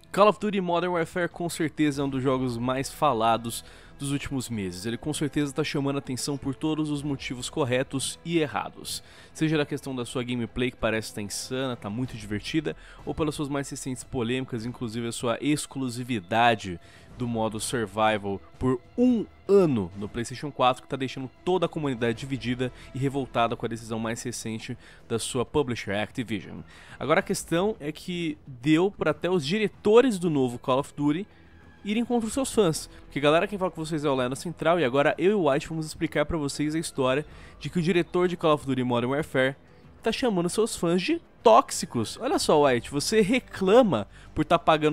Call of Duty Modern Warfare com certeza é um dos jogos mais falados dos últimos meses. Ele com certeza está chamando a atenção por todos os motivos corretos e errados. Seja na questão da sua gameplay, que parece estar insana, está muito divertida, ou pelas suas mais recentes polêmicas, inclusive a sua exclusividade do modo Survival por um ano no PlayStation 4, que está deixando toda a comunidade dividida e revoltada com a decisão mais recente da sua publisher Activision. Agora a questão é que deu para até os diretores do novo Call of Duty irem contra os seus fãs. Porque galera, quem fala com vocês é o Leno Central, e agora eu e o White vamos explicar para vocês a história de que o diretor de Call of Duty Modern Warfare tá chamando seus fãs de tóxicos. Olha só, White, você reclama por estar pagando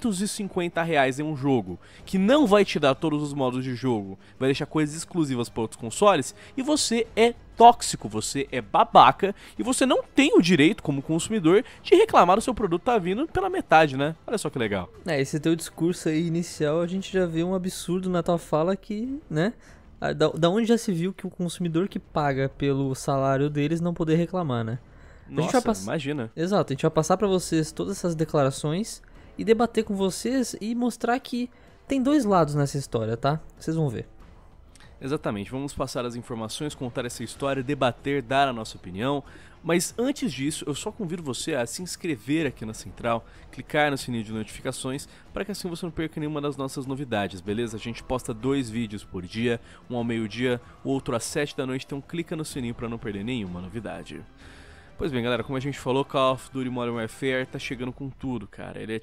R$250 em um jogo que não vai te dar todos os modos de jogo, vai deixar coisas exclusivas para outros consoles, e você é tóxico, você é babaca, e você não tem o direito, como consumidor, de reclamar do seu produto tá vindo pela metade, né? Olha só que legal. Esse teu discurso aí inicial, a gente já vê um absurdo na tua fala que, né? Da onde já se viu que o consumidor que paga pelo salário deles não poder reclamar, né? Nossa, imagina. Exato, a gente vai passar pra vocês todas essas declarações e debater com vocês e mostrar que tem dois lados nessa história, tá? Vocês vão ver. Exatamente, vamos passar as informações, contar essa história, debater, dar a nossa opinião. Mas antes disso, eu só convido você a se inscrever aqui na Central, clicar no sininho de notificações, para que assim você não perca nenhuma das nossas novidades, beleza? A gente posta 2 vídeos por dia, um ao meio-dia, o outro às 7 da noite, então clica no sininho para não perder nenhuma novidade. Pois bem, galera, como a gente falou, Call of Duty Modern Warfare tá chegando com tudo, cara. Ele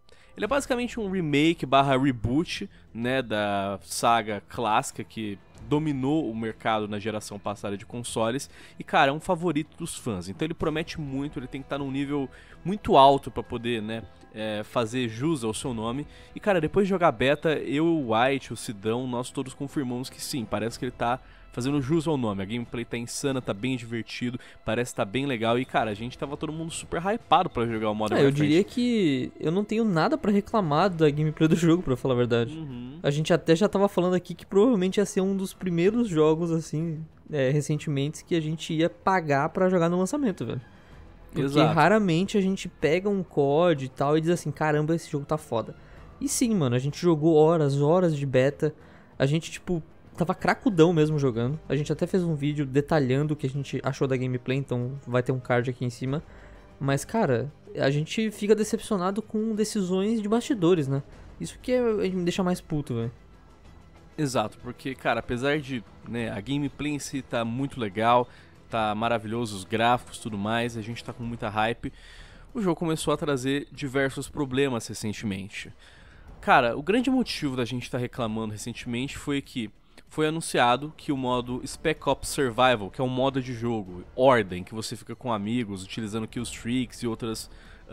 é basicamente um remake barra reboot, né, da saga clássica que dominou o mercado na geração passada de consoles. E, cara, é um favorito dos fãs. Então ele promete muito, ele tem que estar num nível muito alto pra poder, né, fazer jus ao seu nome. E, cara, depois de jogar beta, eu, o White, o Sidão, nós todos confirmamos que sim, parece que ele tá fazendo jus ao nome. A gameplay tá insana, tá bem divertido, parece que tá bem legal. E, cara, a gente tava todo mundo super hypado pra jogar o Modern Warfare. Eu diria que eu não tenho nada pra reclamar da gameplay do jogo, pra falar a verdade. A gente até já tava falando aqui que provavelmente ia ser um dos primeiros jogos, assim, recentemente, que a gente ia pagar pra jogar no lançamento, velho. Porque Exato. raramente a gente pega um COD e tal e diz assim, caramba, esse jogo tá foda. E sim, mano, a gente jogou horas de beta, a gente, tipo, tava cracudão mesmo jogando. A gente até fez um vídeo detalhando o que a gente achou da gameplay, então vai ter um card aqui em cima. Mas, cara, a gente fica decepcionado com decisões de bastidores, né? Isso que me deixa mais puto, velho. Exato, porque, cara, apesar de, né, a gameplay em si tá muito legal, tá maravilhoso, os gráficos, tudo mais, a gente tá com muita hype, o jogo começou a trazer diversos problemas recentemente. Cara, o grande motivo da gente estar reclamando recentemente foi que foi anunciado que o modo Spec Ops Survival, que é um modo de jogo, ordem, que você fica com amigos, utilizando killstreaks e outros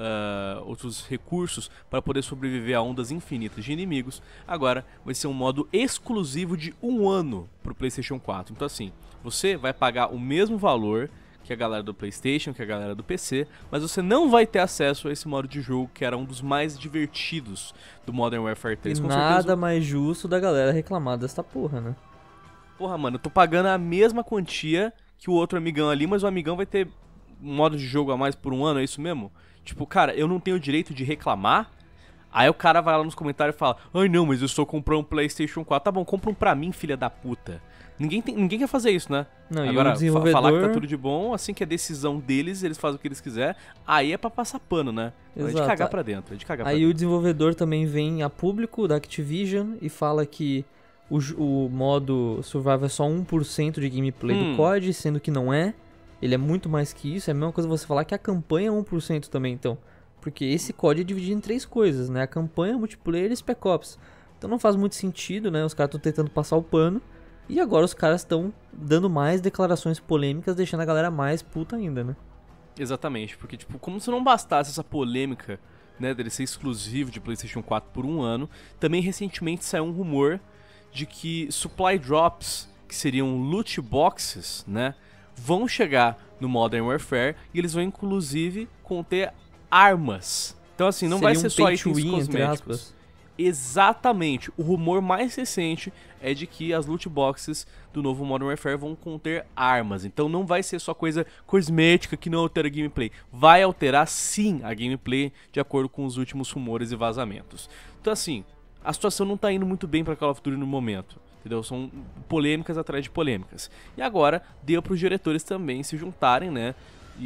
recursos para poder sobreviver a ondas infinitas de inimigos, agora vai ser um modo exclusivo de 1 ano para o PlayStation 4. Então assim, você vai pagar o mesmo valor que a galera do PlayStation, que a galera do PC, mas você não vai ter acesso a esse modo de jogo que era um dos mais divertidos do Modern Warfare 3. E com nada certeza mais justo da galera reclamar dessa porra, né? Porra, mano, eu tô pagando a mesma quantia que o outro amigão ali, mas o amigão vai ter um modo de jogo a mais por 1 ano, é isso mesmo? Tipo, cara, eu não tenho o direito de reclamar? Aí o cara vai lá nos comentários e fala, ai não, mas eu estou comprando um PlayStation 4. Tá bom, compra um pra mim, filha da puta. Ninguém quer fazer isso, né? Não, agora, e o desenvolvedor... falar que tá tudo de bom, assim que é decisão deles, eles fazem o que eles quiserem, aí é pra passar pano, né? É de cagar pra dentro, é de cagar pra dentro. Aí o desenvolvedor também vem a público da Activision e fala que o modo Survival é só 1% de gameplay do COD, sendo que não é. Ele é muito mais que isso. É a mesma coisa você falar que a campanha é 1% também, então. Porque esse COD é dividido em 3 coisas, né? A campanha, multiplayer e Spec Ops. Então não faz muito sentido, né? Os caras estão tentando passar o pano. E agora os caras estão dando mais declarações polêmicas, deixando a galera mais puta ainda, né? Exatamente, porque tipo, como se não bastasse essa polêmica, né, dele ser exclusivo de PlayStation 4 por 1 ano, também recentemente saiu um rumor de que supply drops, que seriam loot boxes, né, vão chegar no Modern Warfare e eles vão inclusive conter armas. Então assim, não vai ser só itens cosméticos. Exatamente. O rumor mais recente é de que as loot boxes do novo Modern Warfare vão conter armas. Então não vai ser só coisa cosmética que não altera a gameplay. Vai alterar sim a gameplay de acordo com os últimos rumores e vazamentos. Então assim, a situação não tá indo muito bem pra Call of Duty no momento. Entendeu? São polêmicas atrás de polêmicas. E agora deu pros diretores também se juntarem, né?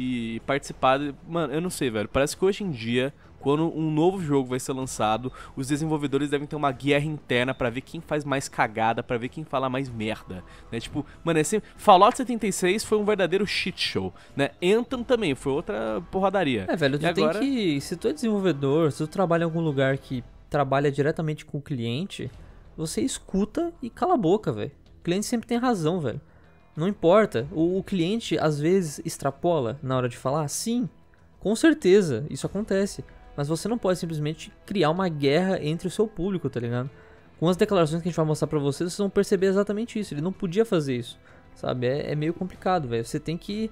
E participar. Mano, eu não sei, velho. Parece que hoje em dia, quando um novo jogo vai ser lançado, os desenvolvedores devem ter uma guerra interna pra ver quem faz mais cagada, pra ver quem fala mais merda, né? Tipo, mano, Fallout 76 foi um verdadeiro shit show, né? Anthem também foi outra porradaria. Velho, tu agora... tem que... Se tu é desenvolvedor, se tu trabalha em algum lugar que trabalha diretamente com o cliente, você escuta e cala a boca, velho. O cliente sempre tem razão, velho. Não importa. O cliente, às vezes, extrapola na hora de falar. Sim, com certeza, isso acontece. Mas você não pode simplesmente criar uma guerra entre o seu público, tá ligado? Com as declarações que a gente vai mostrar pra vocês, vocês vão perceber exatamente isso. Ele não podia fazer isso, sabe? É meio complicado, velho. Você tem que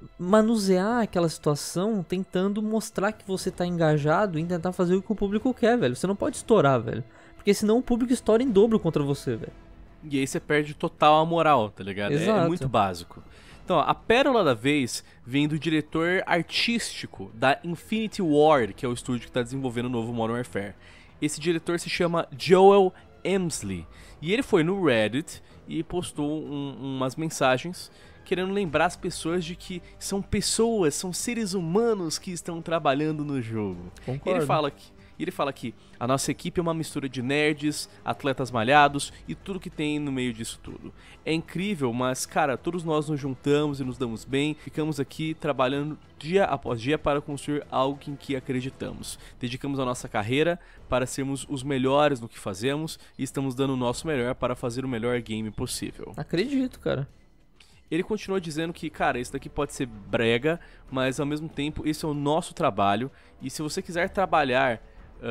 manusear aquela situação tentando mostrar que você tá engajado em tentar fazer o que o público quer, velho. Você não pode estourar, velho. Porque senão o público estoura em dobro contra você, velho. E aí você perde total a moral, tá ligado? Exato. É muito básico. Então, ó, a pérola da vez vem do diretor artístico da Infinity Ward, que é o estúdio que está desenvolvendo o novo Modern Warfare. Esse diretor se chama Joel Emsley. E ele foi no Reddit e postou umas mensagens querendo lembrar as pessoas de que são pessoas, são seres humanos que estão trabalhando no jogo. Concordo. Ele fala que a nossa equipe é uma mistura de nerds, atletas malhados e tudo que tem no meio disso tudo. É incrível, mas, cara, todos nós nos juntamos e nos damos bem, ficamos aqui trabalhando dia após dia para construir algo em que acreditamos. Dedicamos a nossa carreira para sermos os melhores no que fazemos e estamos dando o nosso melhor para fazer o melhor game possível. Acredito, cara. Ele continuou dizendo que, cara, isso daqui pode ser brega, mas ao mesmo tempo esse é o nosso trabalho e se você quiser trabalhar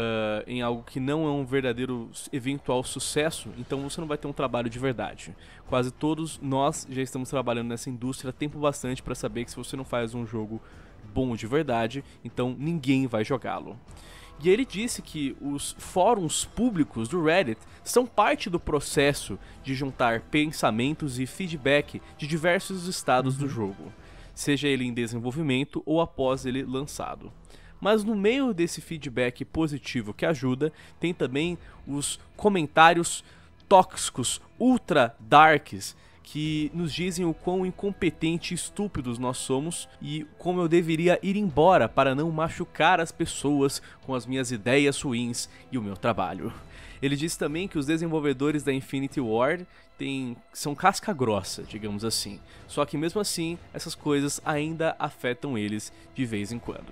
em algo que não é um verdadeiro eventual sucesso, então você não vai ter um trabalho de verdade. Quase todos nós já estamos trabalhando nessa indústria há tempo bastante para saber que se você não faz um jogo bom de verdade, então ninguém vai jogá-lo. E ele disse que os fóruns públicos do Reddit são parte do processo de juntar pensamentos e feedback de diversos estados do jogo, seja ele em desenvolvimento ou após ele lançado. Mas no meio desse feedback positivo que ajuda, tem também os comentários tóxicos, ultra darks, que nos dizem o quão incompetentes e estúpidos nós somos e como eu deveria ir embora para não machucar as pessoas com as minhas ideias ruins e o meu trabalho. Ele disse também que os desenvolvedores da Infinity Ward são casca grossa, digamos assim. Só que mesmo assim, essas coisas ainda afetam eles de vez em quando.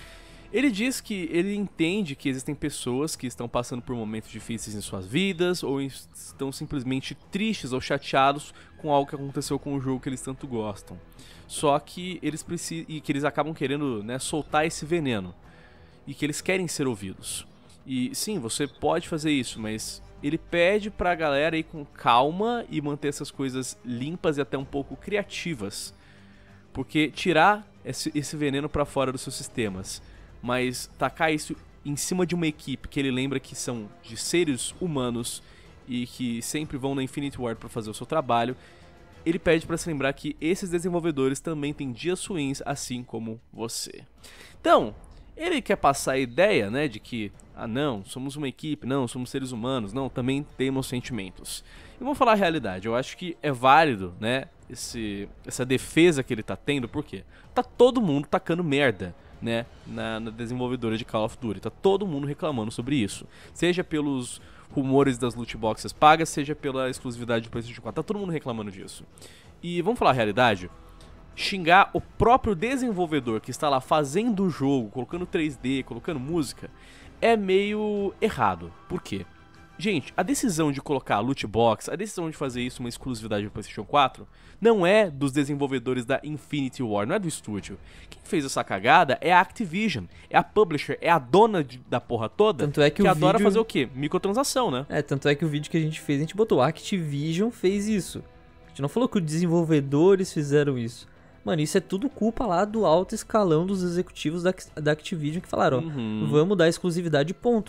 Ele diz que ele entende que existem pessoas que estão passando por momentos difíceis em suas vidas ou estão simplesmente tristes ou chateados com algo que aconteceu com o jogo que eles tanto gostam. Só que eles acabam querendo, né, soltar esse veneno e que eles querem ser ouvidos. E sim, você pode fazer isso, mas ele pede pra galera ir com calma e manter essas coisas limpas e até um pouco criativas, porque tirar esse veneno pra fora dos seus sistemas, mas tacar isso em cima de uma equipe que ele lembra que são de seres humanos e que sempre vão na Infinity Ward para fazer o seu trabalho, ele pede para se lembrar que esses desenvolvedores também têm dias ruins, assim como você. Então, ele quer passar a ideia, né, de que, não, somos uma equipe, não, somos seres humanos, não, também temos sentimentos. E vamos falar a realidade, eu acho que é válido, né, essa defesa que ele tá tendo, por quê? Tá todo mundo tacando merda, né, na desenvolvedora de Call of Duty. Tá todo mundo reclamando sobre isso. Seja pelos rumores das loot boxes pagas, seja pela exclusividade do PlayStation 4. Tá todo mundo reclamando disso. E vamos falar a realidade? Xingar o próprio desenvolvedor que está lá fazendo o jogo, colocando 3D, colocando música, é meio errado. Por quê? Gente, a decisão de colocar loot box, a decisão de fazer isso uma exclusividade do PlayStation 4, não é dos desenvolvedores da Infinity Ward, não é do estúdio. Quem fez essa cagada é a Activision, é a publisher, é a dona da porra toda, tanto é que adora fazer o quê? Microtransação, né? Tanto é que o vídeo que a gente fez, a gente botou, a Activision fez isso. A gente não falou que os desenvolvedores fizeram isso. Mano, isso é tudo culpa lá do alto escalão dos executivos da Activision que falaram, ó, vamos dar exclusividade, ponto.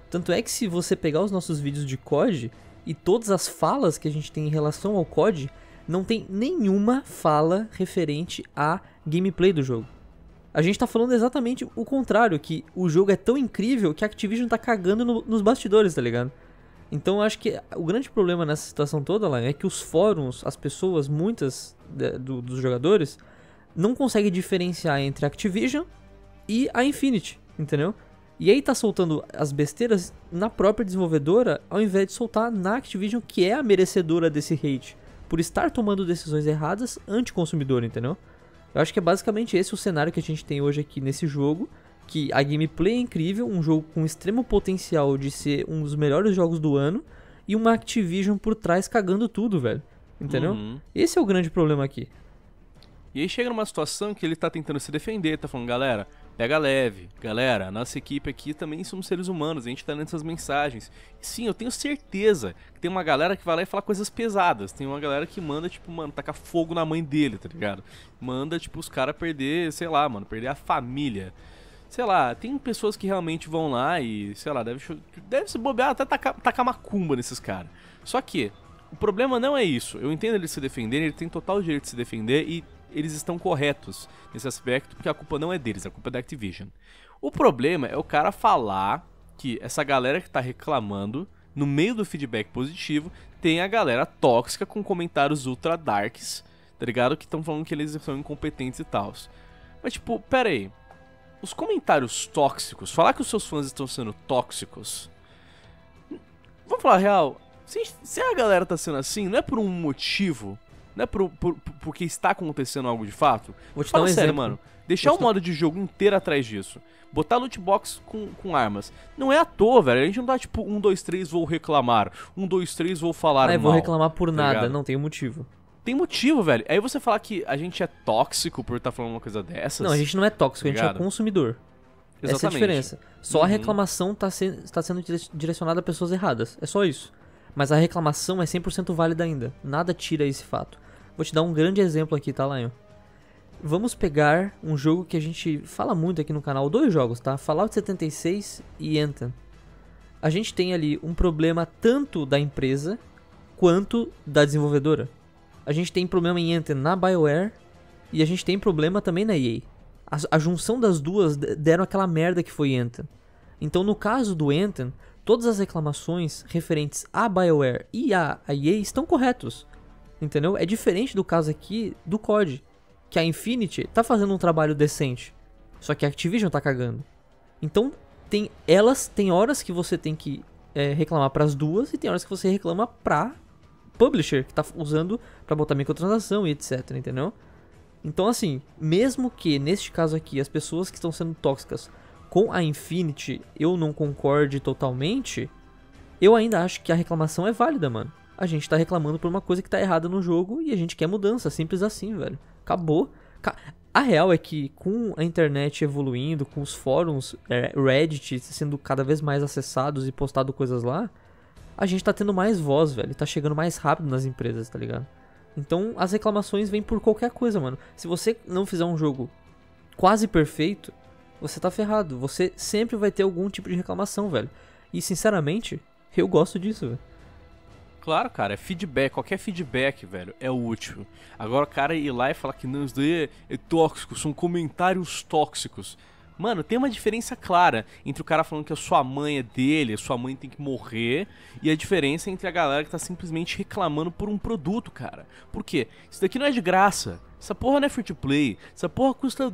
Tanto é que se você pegar os nossos vídeos de COD e todas as falas que a gente tem em relação ao COD, não tem nenhuma fala referente à gameplay do jogo. A gente tá falando exatamente o contrário, que o jogo é tão incrível que a Activision tá cagando nos bastidores, tá ligado? Então eu acho que o grande problema nessa situação toda lá é que os fóruns, as pessoas, muitas dos jogadores, não conseguem diferenciar entre a Activision e a Infinity, entendeu? E aí tá soltando as besteiras na própria desenvolvedora, ao invés de soltar na Activision, que é a merecedora desse hate, por estar tomando decisões erradas anti-consumidor, entendeu? Eu acho que é basicamente esse o cenário que a gente tem hoje aqui nesse jogo, que a gameplay é incrível, um jogo com extremo potencial de ser um dos melhores jogos do ano, e uma Activision por trás cagando tudo, velho, entendeu? Esse é o grande problema aqui. E aí chega numa situação que ele tá tentando se defender, tá falando, galera, pega leve, galera, a nossa equipe aqui também somos seres humanos, a gente tá lendo essas mensagens. E sim, eu tenho certeza que tem uma galera que vai lá e fala coisas pesadas, tem uma galera que manda, tipo, mano, tacar fogo na mãe dele, tá ligado? Manda, tipo, os caras perder, sei lá, mano, perder a família. Sei lá, tem pessoas que realmente vão lá e, sei lá, deve se bobear até tacar macumba nesses caras. Só que, o problema não é isso, eu entendo eles se defenderem, ele tem total direito de se defender e eles estão corretos nesse aspecto, porque a culpa não é deles, a culpa é da Activision. O problema é o cara falar que essa galera que tá reclamando, no meio do feedback positivo, tem a galera tóxica com comentários ultra darks, tá ligado? Que estão falando que eles são incompetentes e tal. Mas tipo, pera aí, os comentários tóxicos, falar que os seus fãs estão sendo tóxicos, vamos falar a real, se a galera tá sendo assim, não é por um motivo, não é porque está acontecendo algo de fato. Vou te dar um sério, exemplo. mano. Deixar o modo de jogo inteiro atrás disso. Botar loot box com armas. Não é à toa, velho. A gente não dá tipo 1, 2, 3, vou reclamar. 1, 2, 3, vou falar mal. Vou reclamar por nada. Ligado? Não tem motivo. Tem motivo, velho. Aí você falar que a gente é tóxico por estar falando uma coisa dessas. Não, a gente não é tóxico, a gente é consumidor. Exatamente. Essa é a diferença. Só a reclamação tá sendo direcionada a pessoas erradas. É só isso. Mas a reclamação é 100% válida ainda. Nada tira esse fato. Vou te dar um grande exemplo aqui, tá, Lion? Vamos pegar um jogo que a gente fala muito aqui no canal, 2 jogos, tá? Fallout 76 e Anthem. A gente tem ali um problema tanto da empresa quanto da desenvolvedora. A gente tem problema em Anthem na BioWare e a gente tem problema também na EA. A junção das duas deram aquela merda que foi Anthem. Então, no caso do Anthem, todas as reclamações referentes à BioWare e à EA estão corretos. Entendeu? É diferente do caso aqui do COD, que a Infinity tá fazendo um trabalho decente, só que a Activision tá cagando. Então, tem horas que você tem que reclamar pras duas e tem horas que você reclama pra publisher, que tá usando pra botar microtransação e etc, entendeu? Então, assim, mesmo que neste caso aqui as pessoas que estão sendo tóxicas com a Infinity eu não concorde totalmente, eu ainda acho que a reclamação é válida, mano. A gente tá reclamando por uma coisa que tá errada no jogo e a gente quer mudança, simples assim, velho. Acabou. A real é que com a internet evoluindo, com os fóruns, Reddit sendo cada vez mais acessados e postado coisas lá, a gente tá tendo mais voz, velho. Tá chegando mais rápido nas empresas, tá ligado? Então as reclamações vêm por qualquer coisa, mano. Se você não fizer um jogo quase perfeito, você tá ferrado. Você sempre vai ter algum tipo de reclamação, velho. E sinceramente, eu gosto disso, velho. Claro, cara, é feedback, qualquer feedback, velho, é útil. Agora o cara ir lá e falar que não, isso daí é tóxico, são comentários tóxicos. Mano, tem uma diferença clara entre o cara falando que a sua mãe é dele, a sua mãe tem que morrer, e a diferença entre a galera que tá simplesmente reclamando por um produto, cara. Por quê? Isso daqui não é de graça. Essa porra não é free to play, essa porra custa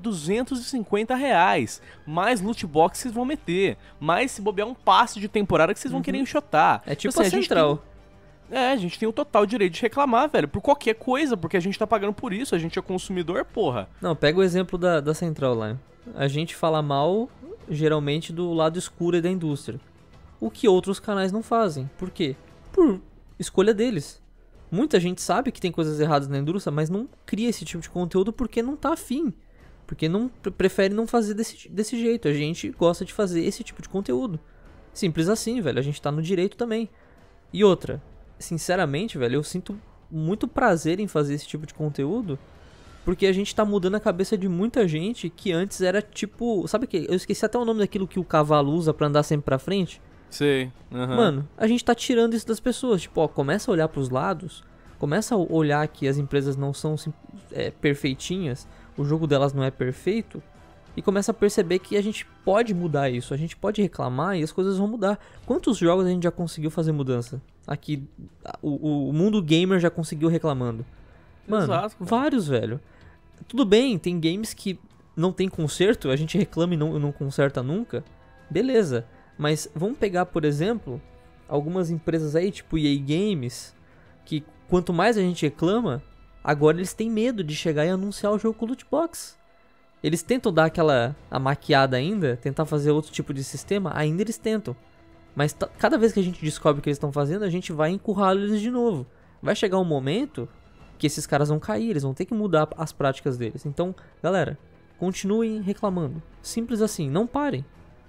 R$250, mais loot box que vocês vão meter, mais se bobear um passe de temporada que vocês vão querer enxotar. É tipo assim, a Central. A gente tem o total direito de reclamar, velho, por qualquer coisa, porque a gente tá pagando por isso, a gente é consumidor, porra. Não, pega o exemplo da Central lá. A gente fala mal, geralmente, do lado escuro da indústria. O que outros canais não fazem. Por quê? Por escolha deles. Muita gente sabe que tem coisas erradas na indústria, mas não cria esse tipo de conteúdo porque não tá afim. Porque não prefere não fazer desse jeito. A gente gosta de fazer esse tipo de conteúdo. Simples assim, velho. A gente tá no direito também. E outra, sinceramente, velho, eu sinto muito prazer em fazer esse tipo de conteúdo, porque a gente tá mudando a cabeça de muita gente que antes era tipo... Sabe o que? Eu esqueci até o nome daquilo que o cavalo usa pra andar sempre pra frente. Sei. Mano, a gente tá tirando isso das pessoas. Tipo, ó, começa a olhar pros lados, começa a olhar que as empresas não são perfeitinhas, o jogo delas não é perfeito, e começa a perceber que a gente pode mudar isso, a gente pode reclamar e as coisas vão mudar. Quantos jogos a gente já conseguiu fazer mudança? Aqui, o mundo gamer já conseguiu reclamando. Mano, Exato, vários, velho. Tudo bem, tem games que não tem conserto, a gente reclama e não conserta nunca. Beleza, mas vamos pegar, por exemplo, algumas empresas aí, tipo EA Games, que quanto mais a gente reclama, agora eles têm medo de chegar e anunciar o jogo com loot box. Eles tentam dar a maquiada ainda, tentar fazer outro tipo de sistema, ainda eles tentam. Mas cada vez que a gente descobre o que eles estão fazendo, a gente vai encurralar eles de novo. Vai chegar um momento que esses caras vão cair, eles vão ter que mudar as práticas deles. Então, galera, continuem reclamando. Simples assim, não parem.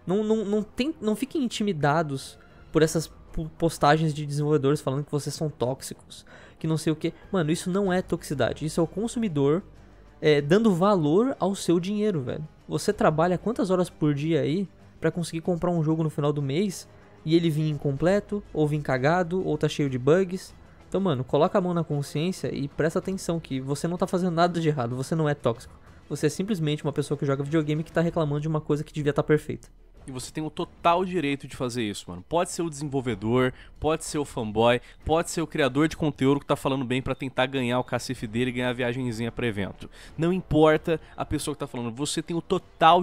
Não fiquem intimidados por essas postagens de desenvolvedores falando que vocês são tóxicos, que não sei o que. Mano, isso não é toxicidade, isso é o consumidor dando valor ao seu dinheiro, velho. Você trabalha quantas horas por dia aí pra conseguir comprar um jogo no final do mês e ele vir incompleto, ou vir cagado, ou tá cheio de bugs. Então, mano, coloca a mão na consciência e presta atenção que você não tá fazendo nada de errado, você não é tóxico. Você é simplesmente uma pessoa que joga videogame que tá reclamando de uma coisa que devia estar perfeita. E você tem o total direito de fazer isso, mano. Pode ser o desenvolvedor, pode ser o fanboy, pode ser o criador de conteúdo que tá falando bem pra tentar ganhar o cacife dele e ganhar a viagenzinha pra evento. Não importa a pessoa que tá falando, você tem o total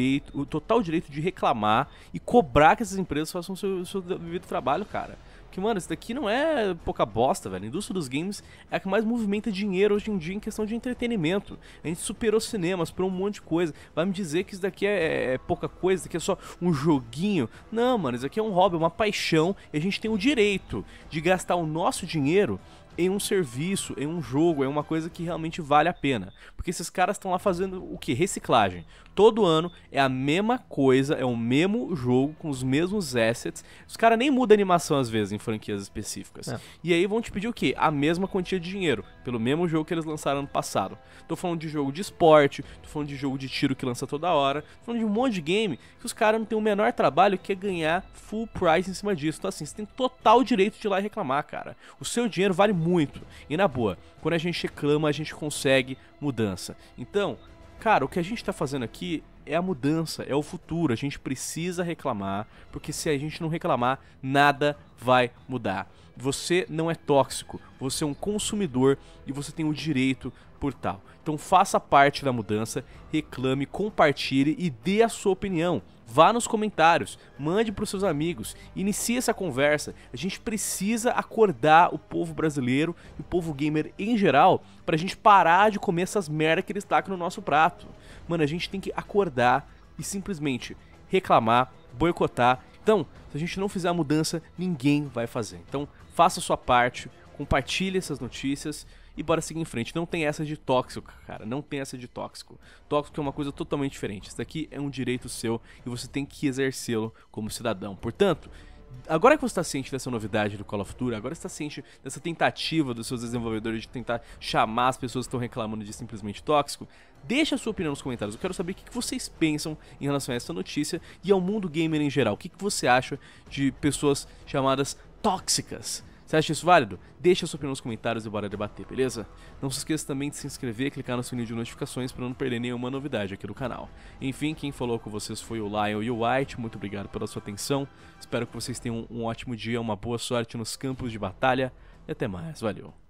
direito de reclamar e cobrar que essas empresas façam o seu devido trabalho, cara. Porque, mano, isso daqui não é pouca bosta, velho. A indústria dos games é a que mais movimenta dinheiro hoje em dia em questão de entretenimento. A gente superou cinema, superou um monte de coisa. Vai me dizer que isso daqui é pouca coisa, isso daqui é só um joguinho. Não, mano, isso aqui é um hobby, uma paixão. E a gente tem o direito de gastar o nosso dinheiro em um serviço, em um jogo, é uma coisa que realmente vale a pena. Porque esses caras estão lá fazendo o que? Reciclagem. Todo ano é a mesma coisa, é o mesmo jogo, com os mesmos assets. Os caras nem mudam a animação às vezes em franquias específicas. E aí vão te pedir o quê? A mesma quantia de dinheiro, pelo mesmo jogo que eles lançaram ano passado. Tô falando de jogo de esporte, tô falando de jogo de tiro que lança toda hora, tô falando de um monte de game que os caras não tem o menor trabalho que é ganhar full price em cima disso. Então assim, você tem total direito de ir lá e reclamar, cara. O seu dinheiro vale muito. E na boa, quando a gente reclama, a gente consegue mudança. Então, cara, o que a gente tá fazendo aqui é a mudança, é o futuro. A gente precisa reclamar, porque se a gente não reclamar, nada vai mudar. Você não é tóxico, você é um consumidor e você tem o direito por tal. Então faça parte da mudança, reclame, compartilhe e dê a sua opinião. Vá nos comentários, mande para os seus amigos, inicie essa conversa. A gente precisa acordar o povo brasileiro e o povo gamer em geral pra gente parar de comer essas merda que eles tacam no nosso prato. Mano, a gente tem que acordar e simplesmente reclamar, boicotar. Então, se a gente não fizer a mudança, ninguém vai fazer. Então, faça a sua parte, compartilhe essas notícias e bora seguir em frente. Não tem essa de tóxico, cara. Não tem essa de tóxico. Tóxico é uma coisa totalmente diferente. Isso daqui é um direito seu e você tem que exercê-lo como cidadão. Portanto, agora que você está ciente dessa novidade do Call of Duty, agora você está ciente dessa tentativa dos seus desenvolvedores de tentar chamar as pessoas que estão reclamando de simplesmente tóxico, deixa a sua opinião nos comentários. Eu quero saber o que vocês pensam em relação a essa notícia e ao mundo gamer em geral. O que você acha de pessoas chamadas tóxicas? Você acha isso válido? Deixa a sua opinião nos comentários e bora debater, beleza? Não se esqueça também de se inscrever e clicar no sininho de notificações para não perder nenhuma novidade aqui do canal. Enfim, quem falou com vocês foi o Lion e o White, muito obrigado pela sua atenção. Espero que vocês tenham um ótimo dia, uma boa sorte nos campos de batalha e até mais, valeu!